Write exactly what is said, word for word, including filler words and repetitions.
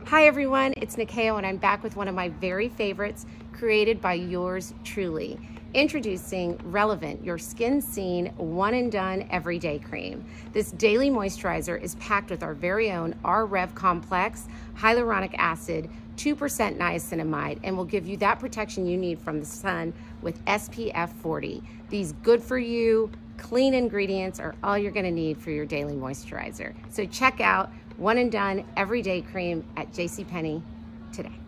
Hi everyone, it's Nyakio and I'm back with one of my very favorites created by yours truly. Introducing Relevant, your skin scene one and done everyday cream. This daily moisturizer is packed with our very own R Rev complex, hyaluronic acid, two percent niacinamide, and will give you that protection you need from the sun with S P F forty. These good for you, clean ingredients are all you're gonna need for your daily moisturizer. So check out One and Done Everyday Cream at JCPenney today.